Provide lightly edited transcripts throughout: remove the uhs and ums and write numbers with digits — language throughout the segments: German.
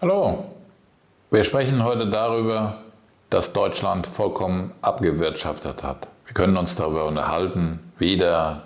Hallo, wir sprechen heute darüber, dass Deutschland vollkommen abgewirtschaftet hat. Wir können uns darüber unterhalten, wieder,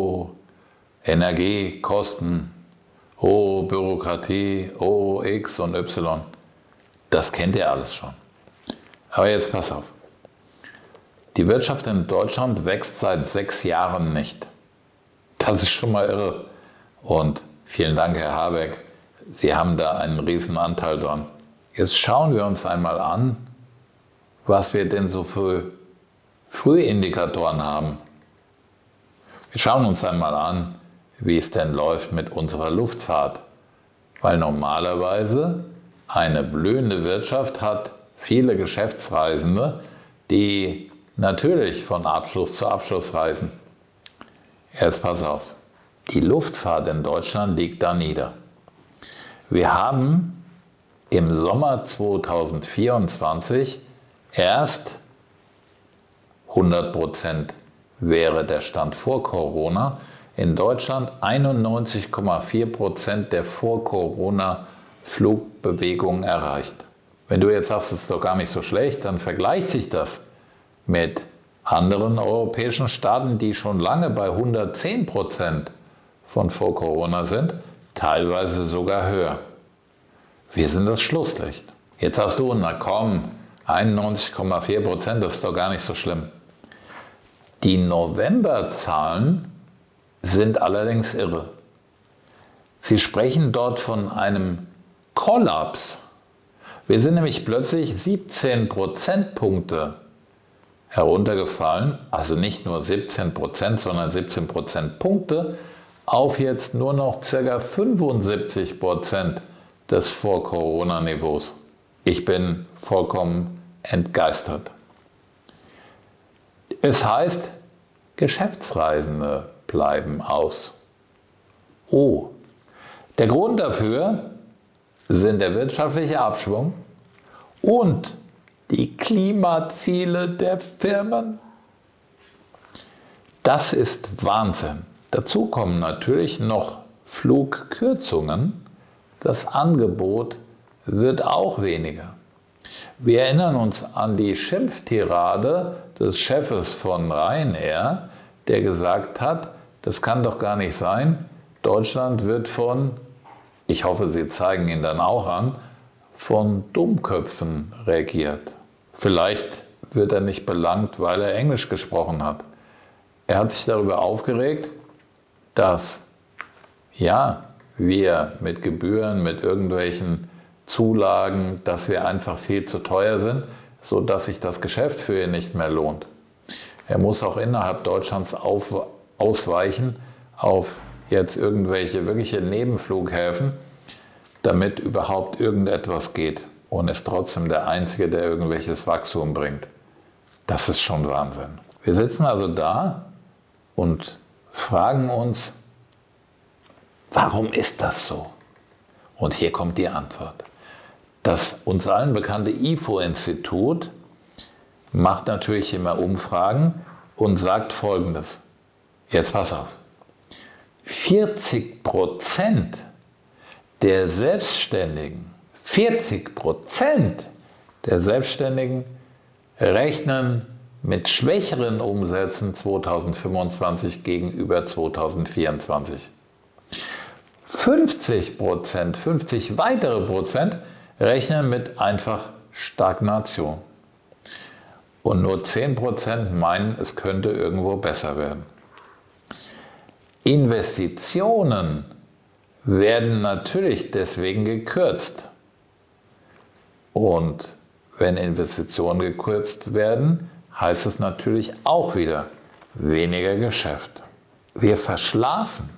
Energiekosten, Bürokratie, X und Y. Das kennt ihr alles schon. Aber jetzt pass auf. Die Wirtschaft in Deutschland wächst seit 6 Jahren nicht. Das ist schon mal irre. Und vielen Dank, Herr Habeck. Sie haben da einen riesen Anteil dran. Jetzt schauen wir uns einmal an, was wir denn so für Frühindikatoren haben. Wir schauen uns einmal an, wie es denn läuft mit unserer Luftfahrt. Weil normalerweise eine blühende Wirtschaft hat viele Geschäftsreisende, die natürlich von Abschluss zu Abschluss reisen. Jetzt pass auf, die Luftfahrt in Deutschland liegt da nieder. Wir haben im Sommer 2024 erst 100% wäre der Stand vor Corona, in Deutschland 91,4% der Vor-Corona-Flugbewegungen erreicht. Wenn du jetzt sagst, es ist doch gar nicht so schlecht, dann vergleicht sich das mit anderen europäischen Staaten, die schon lange bei 110% von vor Corona sind, teilweise sogar höher. Wir sind das Schlusslicht. Jetzt sagst du, na komm, 91,4%, das ist doch gar nicht so schlimm. Die Novemberzahlen sind allerdings irre. Sie sprechen dort von einem Kollaps. Wir sind nämlich plötzlich 17 Prozentpunkte heruntergefallen, also nicht nur 17%, sondern 17 Prozentpunkte auf jetzt nur noch ca. 75% des Vor-Corona-Niveaus. Ich bin vollkommen entgeistert. Es heißt, Geschäftsreisende bleiben aus. Der Grund dafür sind der wirtschaftliche Abschwung und die Klimaziele der Firmen. Das ist Wahnsinn. Dazu kommen natürlich noch Flugkürzungen. Das Angebot wird auch weniger. Wir erinnern uns an die Schimpftirade des Chefes von Ryanair, der gesagt hat, das kann doch gar nicht sein, Deutschland wird von, ich hoffe, Sie zeigen ihn dann auch an, von Dummköpfen regiert. Vielleicht wird er nicht belangt, weil er Englisch gesprochen hat. Er hat sich darüber aufgeregt, dass wir mit Gebühren, mit irgendwelchen Zulagen, dass wir einfach viel zu teuer sind, sodass sich das Geschäft für ihn nicht mehr lohnt. Er muss auch innerhalb Deutschlands ausweichen auf jetzt irgendwelche wirkliche Nebenflughäfen, damit überhaupt irgendetwas geht und ist trotzdem der Einzige, der irgendwelches Wachstum bringt. Das ist schon Wahnsinn. Wir sitzen also da und fragen uns, warum ist das so? Und hier kommt die Antwort. Das uns allen bekannte IFO-Institut macht natürlich immer Umfragen und sagt Folgendes. Jetzt pass auf. 40% der Selbstständigen, 40% der Selbstständigen rechnen mit schwächeren Umsätzen 2025 gegenüber 2024. 50%, 50 weitere Prozent rechnen mit einfach Stagnation. Und nur 10% meinen, es könnte irgendwo besser werden. Investitionen werden natürlich deswegen gekürzt. Und wenn Investitionen gekürzt werden, heißt es natürlich auch wieder weniger Geschäft. Wir verschlafen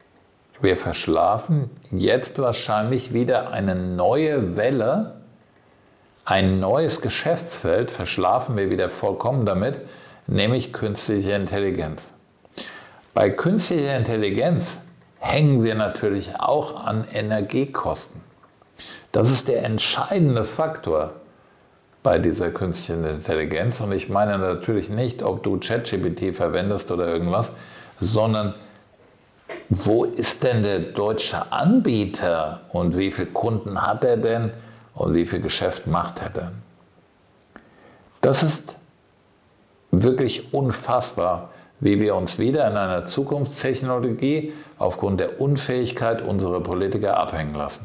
jetzt wahrscheinlich wieder eine neue Welle, ein neues Geschäftsfeld, verschlafen wir wieder vollkommen damit, nämlich künstliche Intelligenz. Bei künstlicher Intelligenz hängen wir natürlich auch an Energiekosten. Das ist der entscheidende Faktor bei dieser künstlichen Intelligenz. Und ich meine natürlich nicht, ob du ChatGPT verwendest oder irgendwas, sondern wo ist denn der deutsche Anbieter und wie viele Kunden hat er denn und wie viel Geschäft macht er denn? Das ist wirklich unfassbar, wie wir uns wieder in einer Zukunftstechnologie aufgrund der Unfähigkeit unserer Politiker abhängen lassen.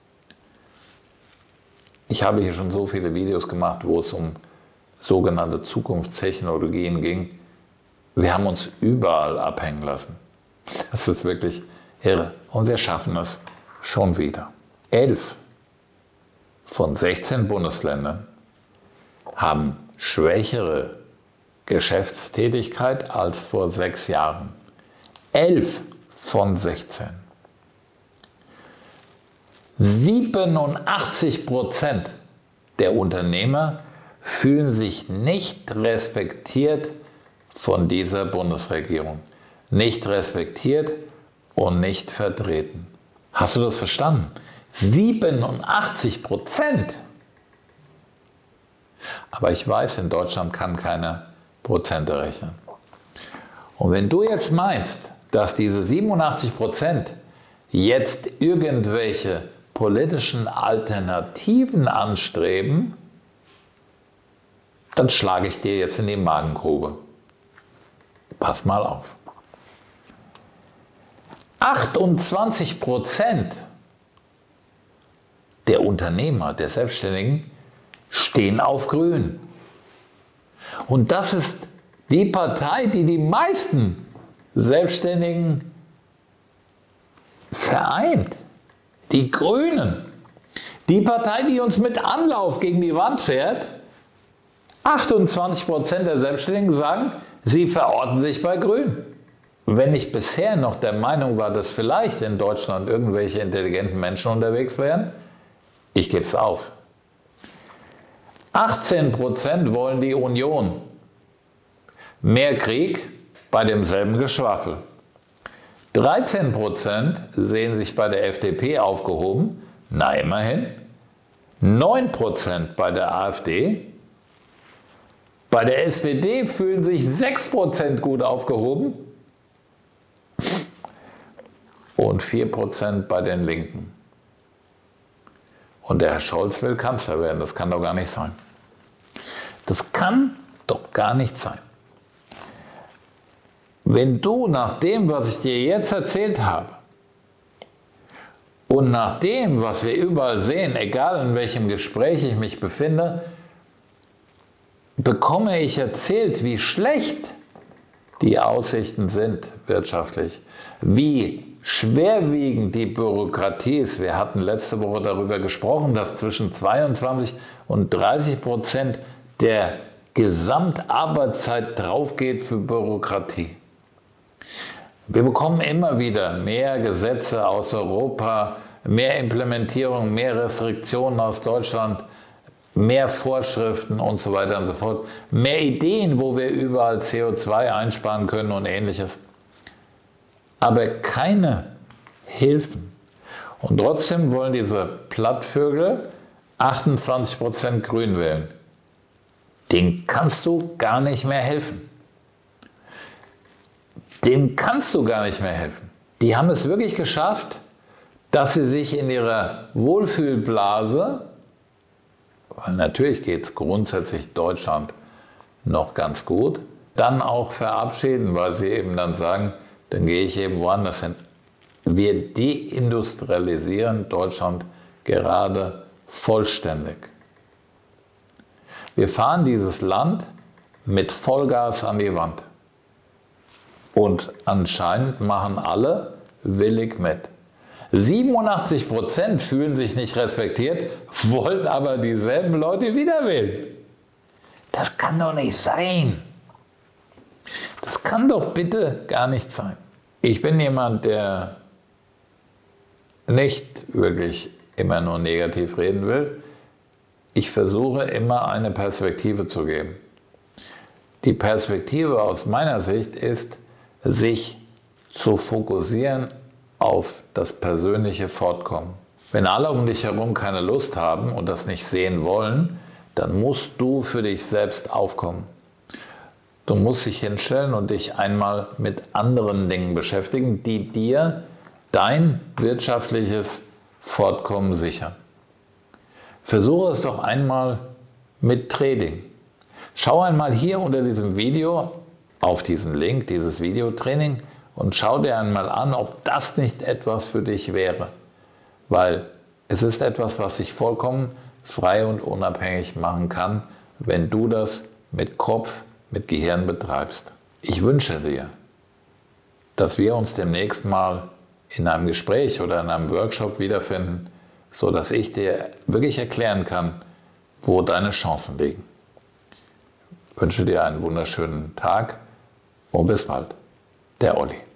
Ich habe hier schon so viele Videos gemacht, wo es um sogenannte Zukunftstechnologien ging. Wir haben uns überall abhängen lassen. Das ist wirklich irre. Und wir schaffen es schon wieder. 11 von 16 Bundesländern haben schwächere Geschäftstätigkeit als vor 6 Jahren. 11 von 16. 87% der Unternehmer fühlen sich nicht respektiert von dieser Bundesregierung. Nicht respektiert und nicht vertreten. Hast du das verstanden? 87%! Aber ich weiß, in Deutschland kann keiner Prozente rechnen. Und wenn du jetzt meinst, dass diese 87% jetzt irgendwelche politischen Alternativen anstreben, dann schlage ich dir jetzt in die Magengrube. Pass mal auf. 28% der Unternehmer, der Selbstständigen, stehen auf Grün. Und das ist die Partei, die die meisten Selbstständigen vereint. Die Grünen. Die Partei, die uns mit Anlauf gegen die Wand fährt. 28% der Selbstständigen sagen, sie verorten sich bei Grün. Wenn ich bisher noch der Meinung war, dass vielleicht in Deutschland irgendwelche intelligenten Menschen unterwegs wären, ich gebe es auf. 18% wollen die Union. Mehr Krieg bei demselben Geschwafel. 13% sehen sich bei der FDP aufgehoben, na immerhin. 9% bei der AfD. Bei der SPD fühlen sich 6% gut aufgehoben und 4% bei den Linken. Und der Herr Scholz will Kanzler werden. Das kann doch gar nicht sein. Das kann doch gar nicht sein. Wenn du nach dem, was ich dir jetzt erzählt habe und nach dem, was wir überall sehen, egal in welchem Gespräch ich mich befinde, bekomme ich erzählt, wie schlecht die Aussichten sind wirtschaftlich, wie schwerwiegend die Bürokratie ist. Wir hatten letzte Woche darüber gesprochen, dass zwischen 22 und 30% der Gesamtarbeitszeit draufgeht für Bürokratie. Wir bekommen immer wieder mehr Gesetze aus Europa, mehr Implementierung, mehr Restriktionen aus Deutschland, mehr Vorschriften und so weiter und so fort, mehr Ideen, wo wir überall CO2 einsparen können und Ähnliches. Aber keine Hilfen. Und trotzdem wollen diese Plattvögel 28% Grün wählen. Denen kannst du gar nicht mehr helfen. Denen kannst du gar nicht mehr helfen. Die haben es wirklich geschafft, dass sie sich in ihrer Wohlfühlblase, weil natürlich geht es grundsätzlich Deutschland noch ganz gut, dann auch verabschieden, weil sie eben dann sagen, dann gehe ich eben woanders hin. Wir deindustrialisieren Deutschland gerade vollständig. Wir fahren dieses Land mit Vollgas an die Wand. Und anscheinend machen alle willig mit. 87% fühlen sich nicht respektiert, wollen aber dieselben Leute wieder wählen. Das kann doch nicht sein. Das kann doch bitte gar nicht sein. Ich bin jemand, der nicht wirklich immer nur negativ reden will. Ich versuche immer eine Perspektive zu geben. Die Perspektive aus meiner Sicht ist, sich zu fokussieren auf das persönliche Fortkommen. Wenn alle um dich herum keine Lust haben und das nicht sehen wollen, dann musst du für dich selbst aufkommen. Du musst dich hinstellen und dich einmal mit anderen Dingen beschäftigen, die dir dein wirtschaftliches Fortkommen sichern. Versuche es doch einmal mit Trading. Schau einmal hier unter diesem Video auf diesen Link, dieses Videotraining, und schau dir einmal an, ob das nicht etwas für dich wäre. Weil es ist etwas, was sich vollkommen frei und unabhängig machen kann, wenn du das mit Kopf, mit Gehirn betreibst. Ich wünsche dir, dass wir uns demnächst mal in einem Gespräch oder in einem Workshop wiederfinden, so dass ich dir wirklich erklären kann, wo deine Chancen liegen. Ich wünsche dir einen wunderschönen Tag und bis bald. Der Olli.